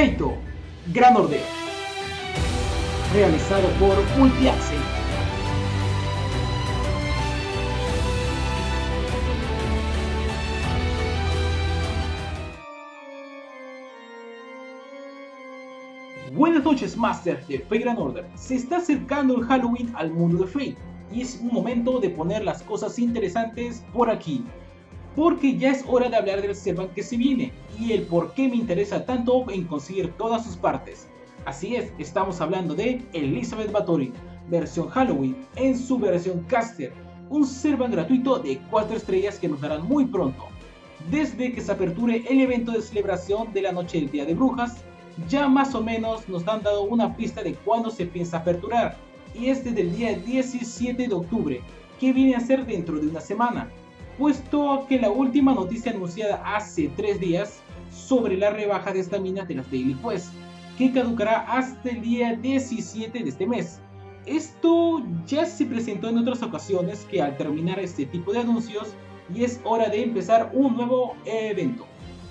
Fate Grand Order, realizado por Multiaxel. Buenas noches, Master de Fate Grand Order. Se está acercando el Halloween al mundo de Fate y es un momento de poner las cosas interesantes por aquí, porque ya es hora de hablar del Servant que se viene y el por qué me interesa tanto en conseguir todas sus partes. Así es, estamos hablando de Elizabeth Bathory, versión Halloween en su versión Caster, un Servant gratuito de 4 estrellas que nos darán muy pronto. Desde que se aperture el evento de celebración de la noche del Día de Brujas, ya más o menos nos han dado una pista de cuándo se piensa aperturar, y es desde el día 17 de octubre, que viene a ser dentro de una semana, puesto que la última noticia anunciada hace 3 días sobre la rebaja de estaminas de las Daily Quest, que caducará hasta el día 17 de este mes. Esto ya se presentó en otras ocasiones que al terminar este tipo de anuncios y es hora de empezar un nuevo evento.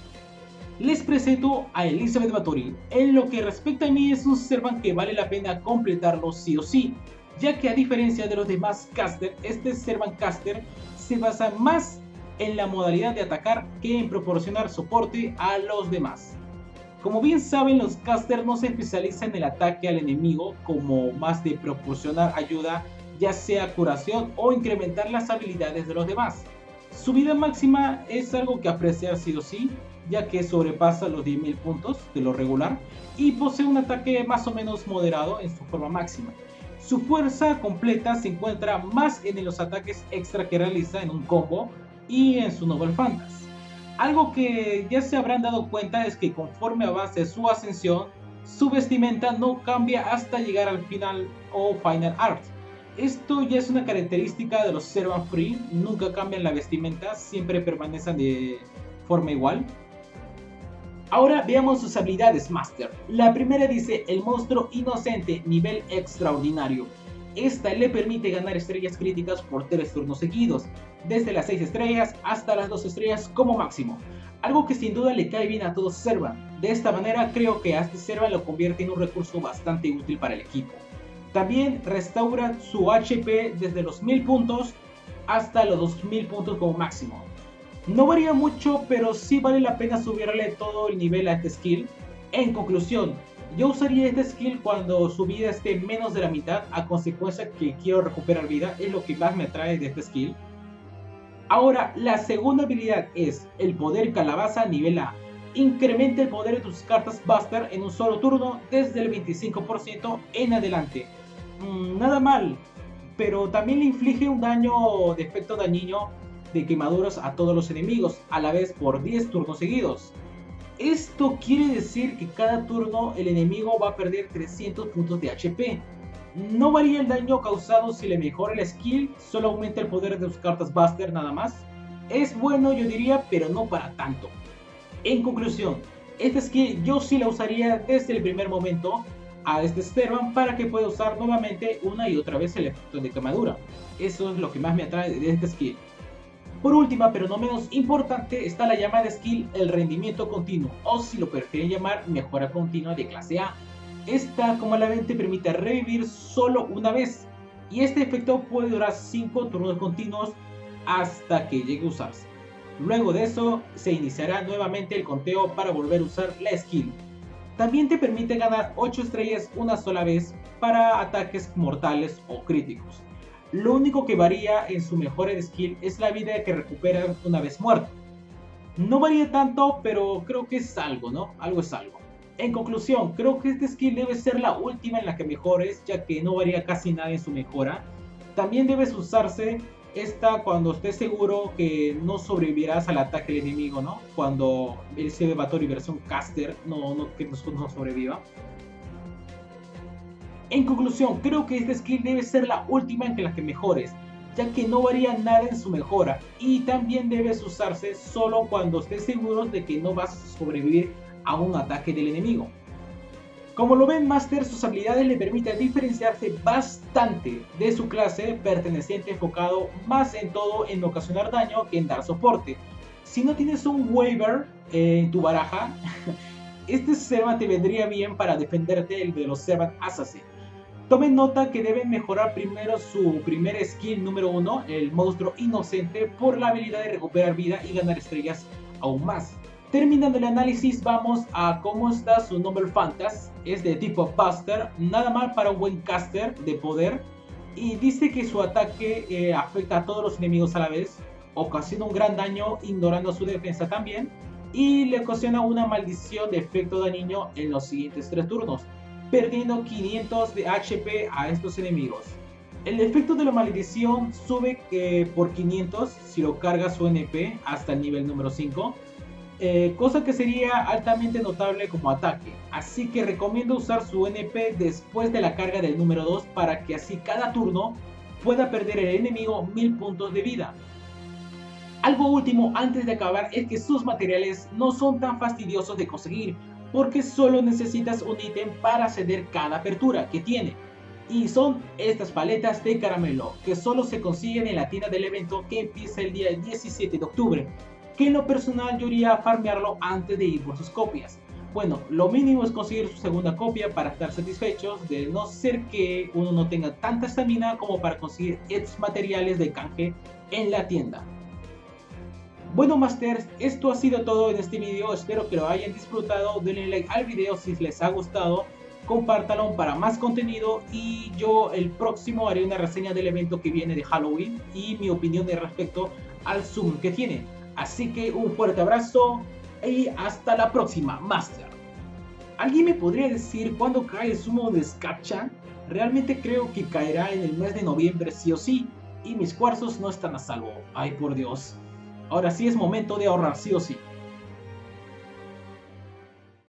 Les presento a Elizabeth Bathory. En lo que respecta a mí es un Servant que vale la pena completarlo sí o sí, ya que a diferencia de los demás caster, este Servant caster se basa más en la modalidad de atacar que en proporcionar soporte a los demás. Como bien saben, los casters no se especializan en el ataque al enemigo, como más de proporcionar ayuda, ya sea curación o incrementar las habilidades de los demás. Su vida máxima es algo que apreciar sí o sí, ya que sobrepasa los 10.000 puntos de lo regular y posee un ataque más o menos moderado en su forma máxima. Su fuerza completa se encuentra más en los ataques extra que realiza en un combo y en su Noble Fantasy. Algo que ya se habrán dado cuenta es que conforme avance su ascensión, su vestimenta no cambia hasta llegar al final o Final Art. Esto ya es una característica de los Servant Free, nunca cambian la vestimenta, siempre permanecen de forma igual. Ahora veamos sus habilidades Master. La primera dice el monstruo inocente nivel extraordinario. Esta le permite ganar estrellas críticas por 3 turnos seguidos, desde las 6 estrellas hasta las 2 estrellas como máximo. Algo que sin duda le cae bien a todo Servant. De esta manera creo que a este Servant lo convierte en un recurso bastante útil para el equipo. También restaura su HP desde los 1000 puntos hasta los 2000 puntos como máximo. No varía mucho, pero sí vale la pena subirle todo el nivel a este skill. En conclusión, yo usaría este skill cuando su vida esté menos de la mitad, a consecuencia que quiero recuperar vida, es lo que más me atrae de este skill. Ahora, la segunda habilidad es el poder calabaza nivel A. Incrementa el poder de tus cartas Buster en un solo turno desde el 25% en adelante. Nada mal, pero también le inflige un daño de efecto dañino de quemaduras a todos los enemigos, a la vez por 10 turnos seguidos. Esto quiere decir que cada turno el enemigo va a perder 300 puntos de HP. No varía el daño causado si le mejora el skill, solo aumenta el poder de sus cartas Buster nada más. Es bueno yo diría, pero no para tanto. En conclusión, esta skill yo sí la usaría desde el primer momento a este Servant para que pueda usar nuevamente una y otra vez el efecto de quemadura. Eso es lo que más me atrae de este skill. Por última, pero no menos importante, está la llamada skill el rendimiento continuo, o si lo prefieren llamar mejora continua de clase A. Esta, como la ven, te permite revivir solo una vez, y este efecto puede durar 5 turnos continuos hasta que llegue a usarse. Luego de eso, se iniciará nuevamente el conteo para volver a usar la skill. También te permite ganar 8 estrellas una sola vez para ataques mortales o críticos. Lo único que varía en su mejora de skill es la vida que recupera una vez muerto. No varía tanto, pero creo que es algo, ¿no? Algo es algo. En conclusión, creo que este skill debe ser la última en la que mejores, ya que no varía casi nada en su mejora. También debes usarse esta cuando estés seguro que no sobrevivirás al ataque del enemigo, ¿no? Cuando el Elizabeth Bathory versión caster que no sobreviva. En conclusión, creo que este skill debe ser la última en la que mejores, ya que no varía nada en su mejora, y también debes usarse solo cuando estés seguro de que no vas a sobrevivir a un ataque del enemigo. Como lo ven Master, sus habilidades le permiten diferenciarse bastante de su clase perteneciente, enfocado más en todo en ocasionar daño que en dar soporte. Si no tienes un waiver en tu baraja, Este Servant te vendría bien para defenderte de los Servant Assassin. Tomen nota que deben mejorar primero su primer skill número 1, el monstruo inocente, por la habilidad de recuperar vida y ganar estrellas aún más. Terminando el análisis, vamos a cómo está su Noble Fantas. Es de tipo Buster, nada mal para un buen caster de poder. Y dice que su ataque afecta a todos los enemigos a la vez, ocasiona un gran daño ignorando su defensa también, y le ocasiona una maldición de efecto dañino en los siguientes 3 turnos, perdiendo 500 de HP a estos enemigos. El efecto de la maldición sube por 500 si lo carga su NP hasta el nivel número 5, cosa que sería altamente notable como ataque. Así que recomiendo usar su NP después de la carga del número 2 para que así cada turno pueda perder el enemigo 1000 puntos de vida. Algo último antes de acabar es que sus materiales no son tan fastidiosos de conseguir, porque solo necesitas un ítem para ceder cada apertura que tiene. Y son estas paletas de caramelo, que solo se consiguen en la tienda del evento que empieza el día 17 de octubre, que en lo personal yo iría a farmearlo antes de ir por sus copias. Bueno, lo mínimo es conseguir su segunda copia para estar satisfechos, de no ser que uno no tenga tanta estamina como para conseguir estos materiales de canje en la tienda. Bueno Masters, esto ha sido todo en este video, espero que lo hayan disfrutado, denle like al video si les ha gustado, compártanlo para más contenido y yo el próximo haré una reseña del evento que viene de Halloween y mi opinión de respecto al Zoom que tiene. Así que un fuerte abrazo y hasta la próxima, Master. ¿Alguien me podría decir cuándo cae el sumo de Scatchan? Realmente creo que caerá en el mes de noviembre sí o sí, y mis cuarzos no están a salvo. Ay por Dios. Ahora sí es momento de ahorrar sí o sí.